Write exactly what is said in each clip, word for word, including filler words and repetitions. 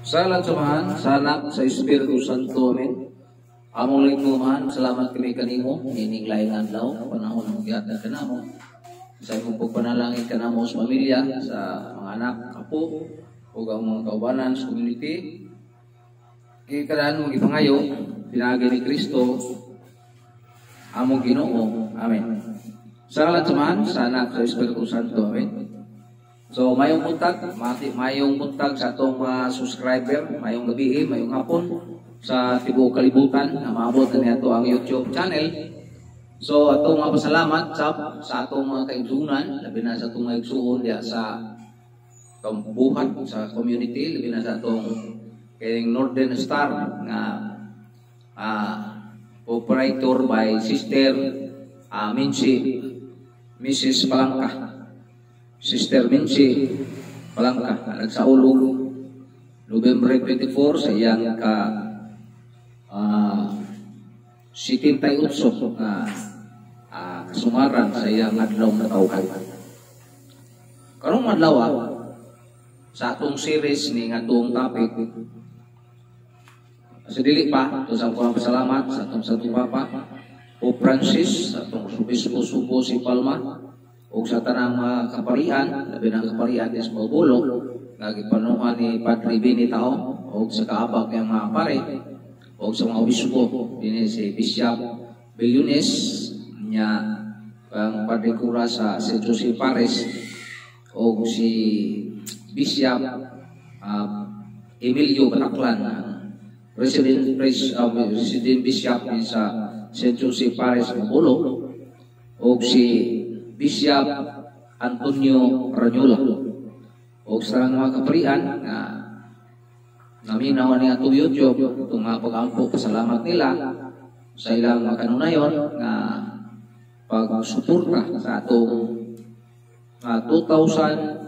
Salat samahan sa anak sa Espiritu Santo, amen. Among lingkuhan, salamat kami kanimo, ining laing adlaw, panahon ng giyata kanamo. Sa imong pagpanalangin kanamo sa pamilya, sa mga anak, apo, o ang mga kaubanan sa community. Ikadaan mong ipangayo, pinagi ni Kristo, among Ginoo, amen. Salat samahan sa anak sa Espiritu Santo, amen. So, mayong buntag, mati, mayong buntag sa atong mga uh, subscriber, mayong gabi, mayong hapon, sa tibuok kalibutan, na maabot na ito ang YouTube channel. So, atong mga pasalamat sa, sa atong mga kaigsunan, labi na sa atong mga igsuon diya sa kambuhat, sa community, labi na sa atong kayong Northern Star, na uh, operator by Sister uh, Mincy, Missus Palangka. Sister Mincy Palangka, nagsaulog November twenty-four sa iyang ka uh, setenta-y-ocho na uh, kasumaran sa iyang adlaw na tawhan. Karong adlaw sa atong series ni atong topic sa dili pa to sa akong pasalamat sa atong sa atong papa Pope Francis, sa atong Obispo Subo si Palma, o sa tanang mga kaparian, labi ng kaparian is Mabulo, nagipanuhan ni Padre Bini Tao, o sa kaabag ng mga pare, o sa mga obispo, din si Bishop Bilyones, niya ang Padre Cura sa Saint Joseph Pares, o si Bishop uh, Emilio Bataklan, President, uh, President Bishop sa Saint Joseph Pares, Mabulo, o si Bishop Antonio Ranyola, o sa mga kaparian na naminaw ni atong YouTube itong mga pag-ampo, pasalamat nila sa ilang mga kanunayon na pagsuporta sa atong uh, two thousand,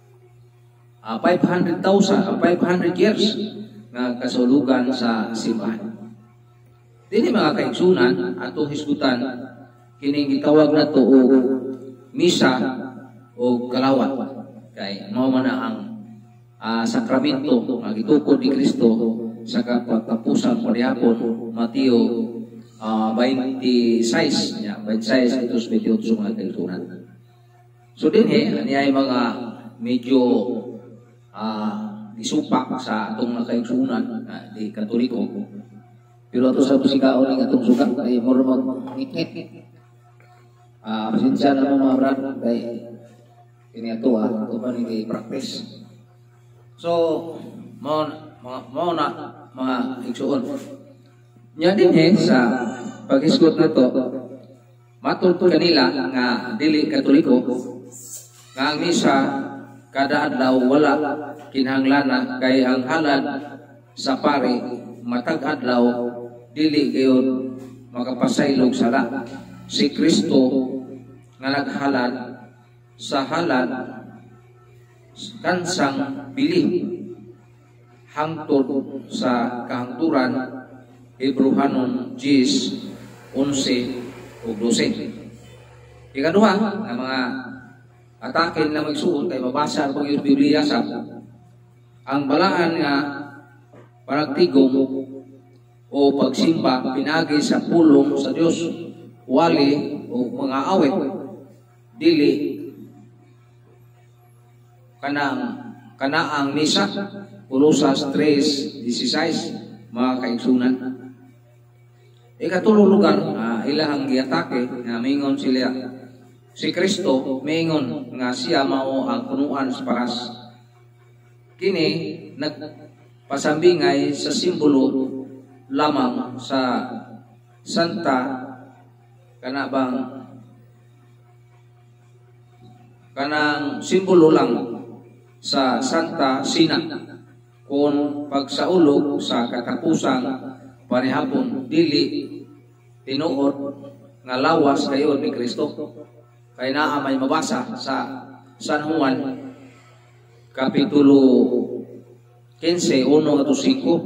uh, five hundred thousand, uh, five hundred years na kasulugan sa simbahan. Dini mga kaigsunan, atong hisgutan kining gitawag na to o misa o kalawat, kay mao man ang uh, sakramento nga gitukod ni Kristo sa katapusan parihapon, Mateo uh, twenty-six nya twenty-six ito twenty-eight mga kaigsunan. So din eh ani mga medyo uh, isupak sa atong mga kaigsunan uh, di Katoliko, pero ato sa musikaon ng atong sugat ay mormon ngit-ngit. Ah, uh, pasensya na mga brad kay ini ato ah, ito pa ni practice. So, mo mo na mga igsuon. Nya din eh sa pag-isgot na to, matud kanila nga dili Katoliko nga ang misa kada adlaw wala kinahanglan kay ang halad sa pare matag adlaw dili gayon makapasaylog sala. Si Kristo nga naghalad sa halad kansang bili hangtod sa kahangturan Hebrehanon ten, eleven ug twelve. Ikaduha ang mga atake na magsuon kay mabasa ang yung Biblia sa ang balaan nga panagtigom o pagsimba pinagi sa pulong sa Dios, wali o mga awit dili kanang kanaang misa Colosas three sixteen mga kaigsunan. Ikatulong lugar uh, ilahang giatake nga mingon sila si Kristo mingon nga siya mao ang punuan sa paras. Kini nagpasambingay sa simbolo lamang sa Santa kana bang kanang simbolo lang sa Santa Sina kung pagsaulog sa katapusang panihapon dili tinuod nga lawas kayo ni Kristo kay naa may mabasa sa San Juan kapitulo fifteen one to five.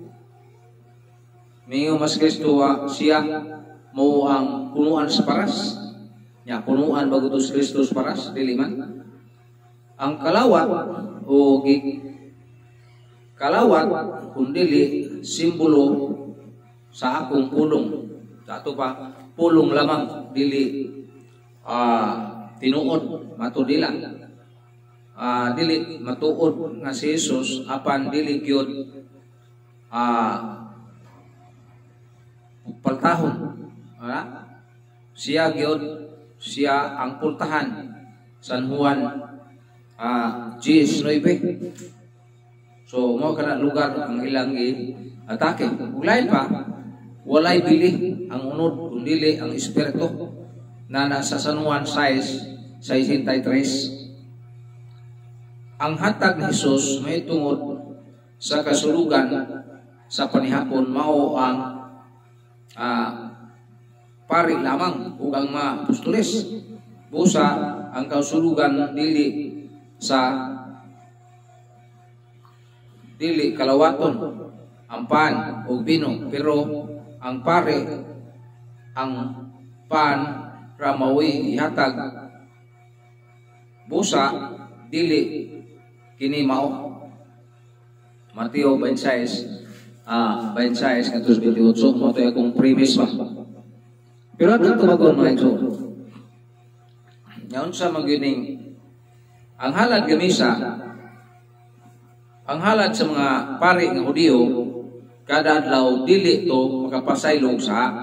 Mingo mas Kristo siya mo ang punuan sa paras. Ya, punuan bago to si Kristo sa paras, dili man. Ang kalawat o kalawat kundili simbolo sa akong pulong. Dato pa pulong lamang dili uh, tinuod matudila. Uh, dili matuod nga si Jesus apan dili gyud uh, paltahon. Uh, siya gyud siya ang pultahan. San Juan uh, ten nine. So mo kana lugar ang ilang atake. Ulay pa walay bili ang unod kundili ang espiritu na nasa San Juan six sixty-three. Ang hatag ni Jesus may tungod sa kasulugan sa panihapon mao ang uh, pari lamang ug ang mga apostoles. Busa ang kasulugan dili sa dili kalawaton ang pan o bino, pero ang pare ang pan ramawi ihatag busa dili kini mao. Mateo twenty-six ah twenty-six katus twenty-eight mo to akong premise ba. Pero ato tumagon mga ito. Ngayon sa magining ang halad gamisa, ang halad sa mga pari ng Hudiyo, kada adlaw dili to makapasaylog sa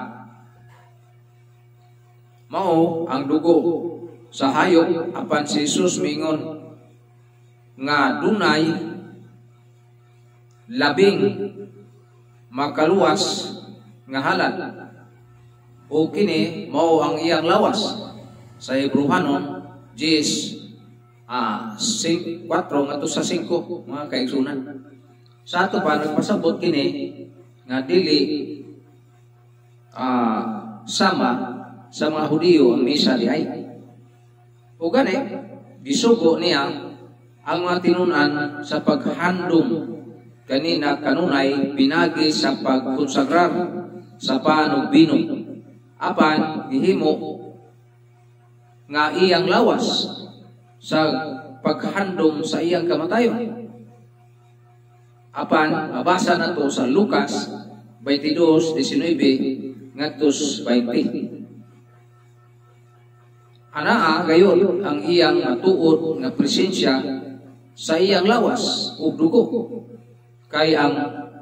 mao ang dugo sa hayop apan si Jesus mingon nga dunay labing makaluwas nga halad o kini mao ang iyang lawas sa Hebrehanon ten ah four ngadto sa five mga kaigsunan. Sa ato pa nagpasabot kini nga dili ah sama sa mga Hudiyo ang misa diay. O gani gisugo niya ang mga tinunan sa paghandom kanina kanunay pinagi sa pagkonsagrar sa pan ug bino apan gihimo nga iyang lawas sa paghandom sa iyang kamatayon. Apan mabasa nato sa Lucas twenty-two nineteen ngadto twenty. Anaa gayon ang iyang matuod nga presensya sa iyang lawas ug dugo kay ang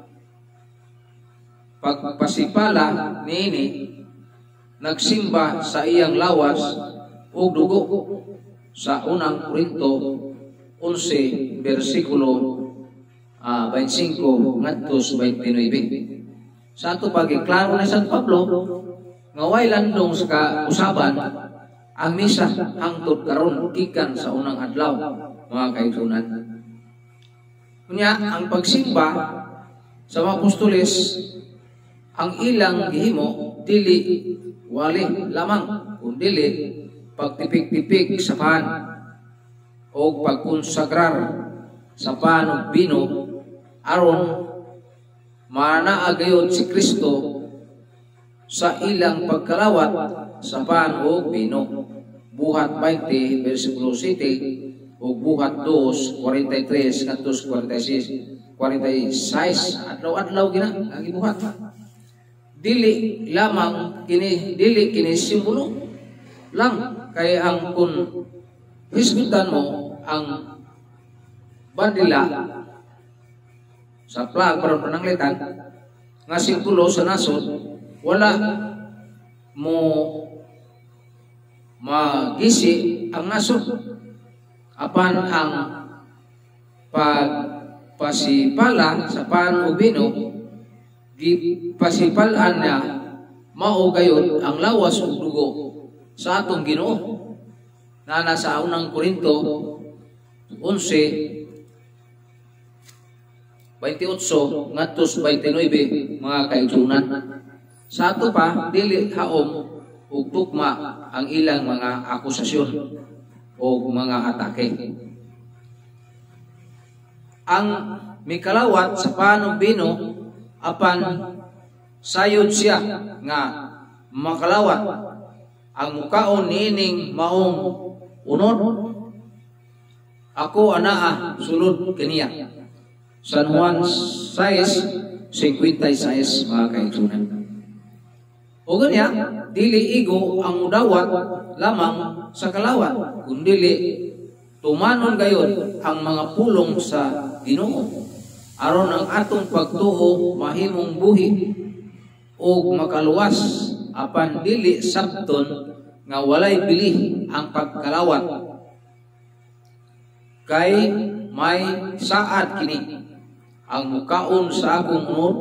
pagpasipala niini nagsimba sa iyang lawas ug dugo sa unang Korinto eleven versikulo uh, twenty-five ngadto twenty-nine. Sa ato pagklaro ni San Pablo nga way landong sa usaban ang misa hangtod karon gikan sa unang adlaw mga kaigsunan. Kunya ang pagsimba sa mga apostoles ang ilang gihimo dili wali lamang kundi pagtipik-tipik sa pan o pagkonsagrar sa pan ug bino aron manaagayon si Kristo sa ilang pagkalawat sa pan ug bino. Buhat twenty versikulo seven ug buhat two forty-three ngadto forty-six forty-six adlaw-adlaw gina ang gibuhat. Dili lamang kini dili kini simbolo lang kay ang kun hisgutan mo ang bandila sa plag para pananglitan nga simbolo sa nasod wala mo magisi ang nasod apan ang pagpasipala sa pan ug bino gipasipalan niya mao gayon ang lawas ug dugo sa atong Ginoo na nasa unang Korinto eleven twenty-eight ngadto twenty-nine mga kaigsunan. Sa ato pa dili haom ug tugma ang ilang mga akusasyon o mga atake. Ang mikalawat sa pan ug bino apan sayod siya nga makalawat ang mukaon nining maong unod ako anaa sulod kaniya. San Juan sais fifty-six mga kaigsunan. O ganya, dili igo ang mudawat lamang sa kalawat, kundili tumanon gayon ang mga pulong sa Ginoo aron ang atong pagtuo mahimong buhi o makaluwas apan dili sabton nga walay bili ang pagkalawat kay may saad kini ang mukaon sa akong unod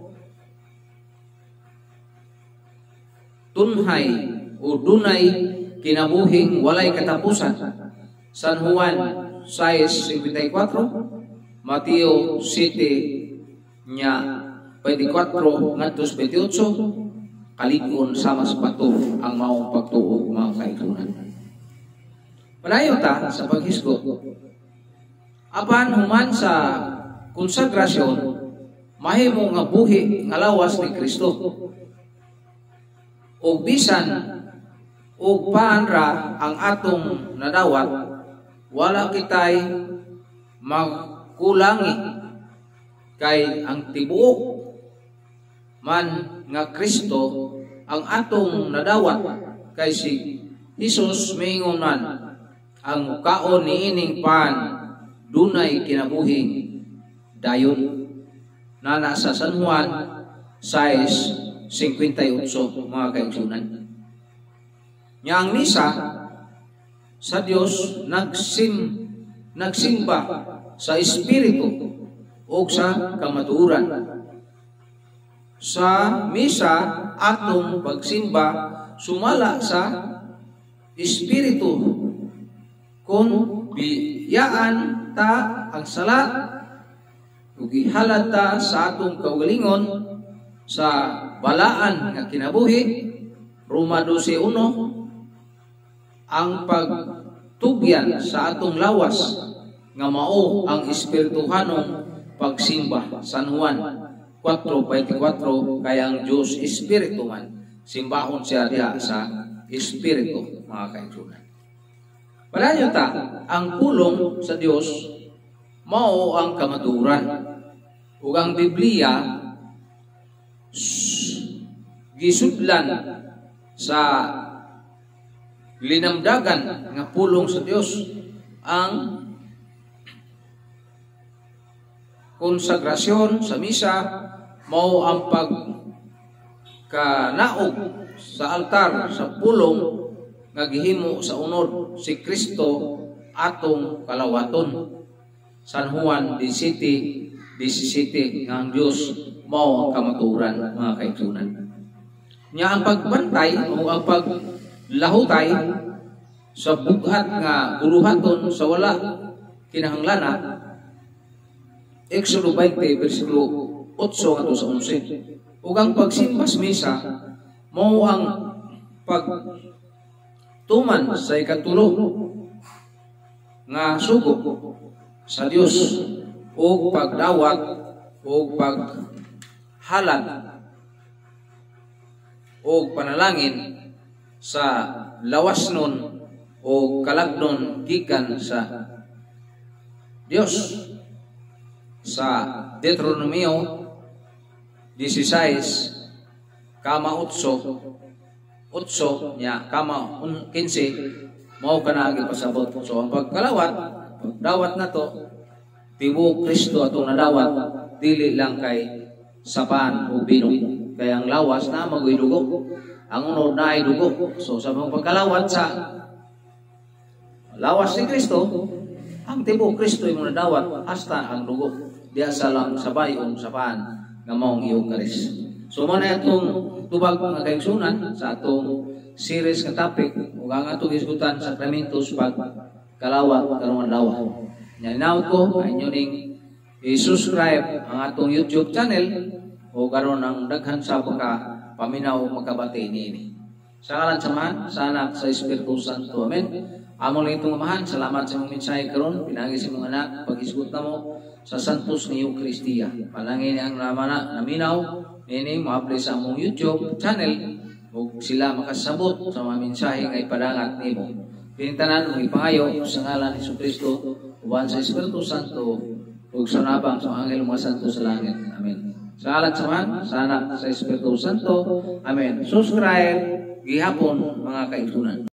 tunhay o dunay kinabuhing walay katapusan. San Juan six fifty-four, Mateo seven nya twenty-four ngadto twenty-eight, kalikon sama sa pato ang maong pagtuo mga kaigsunan. Padayon ta sa paghisgot. Apan human sa konsagrasyon, mahimo nga buhi nga lawas ni Kristo. O bisan o paanra ang atong nadawat, wala kitay magkulangi kay ang tibuok man nga Kristo ang atong nadawat kay si Jesus mingon man ang mukaon niining pan dunay kinabuhing dayon na nasa San Juan six fifty-eight mga kaigsunan. Nya ang misa sa Dios nagsim nagsimba sa espiritu o sa kamatuoran. Sa misa atong pagsimba sumala sa espiritu kung biyaan ta ang sala ug ihalad ta sa atong kaugalingon sa balaan nga kinabuhi. Roma twelve one, ang pagtugyan sa atong lawas nga mao ang espirituhanong pagsimba. San Juan four twenty-four, kaya ang Diyos espiritu man, simbahon siya diha sa espiritu mga kaigsunan. Padayon ta, ang pulong sa Diyos mao ang kamatuoran ug ang Biblia gisudlan sa linamdagan nga pulong sa Dios. Ang konsagrasyon sa misa mao ang pagkanaog sa altar sa pulong nga gihimo sa unod si Kristo atong kalawaton. San Juan seventeen seventeen nga ang Dios mao ang kamatuoran mga kaigsunan. Nya ang pagbantay o ang paglahutay sa bughat nga buluhaton sa wala kinahanglanan, Exodo twenty versikulo eight ngadto sa eleven. Ug ang pagsimba sa misa mao ang pagtuman sa ikatulo nga sugo sa Dios o pagdawat o paghalad o panalangin sa lawasnon o kalagnon gikan sa Dios. Sa Deuteronomio sixteen kama otso otso nya kama fifteen mao kana agi pasabot. So ang pagkalawat pagdawat nato tibuok Kristo atong nadawat, dili lang kay sapan o bino. Kaya ang lawas na magoy dugo, ang unod na ay dugo. So sa mga pagkalawat sa lawas ni Kristo, ang tibuok Kristo yung nadawat hasta ang dugo. Diya sa lang sabayon sapan nga maong Eucharist. So mo na itong tubag mga kaigsunan sa atong series nga topic ug ang atong isgutan sakramentos pag kalawat karong adlaw. Nanaw ko inyo ning i-subscribe ang atong YouTube channel o karon ang daghan sa pagka paminaw magkabati niini. Sa ngalan sa Man, sa Anak, sa Espiritu Santo. Amen. Among lang itong amahan, salamat sa mong mensahe karon, pinagi sa mong anak, pag-isgot na mo sa Santos ni Eucharistia. Palangin ang naman na naminaw, nini, ma-apply sa mong YouTube channel, o sila makasabot sa mga mensahe nga ipadangat ni mo. Pinintanan mong ipangayo sa ngalan ni Jesucristo, uban sa Espiritu Santo. ug sa nabang sa angel mga santo sa langit. Amen. Sa alat sa Man, sa Anak, sa Espiritu Santo. Amen. Subscribe gihapon mga kaigsunan.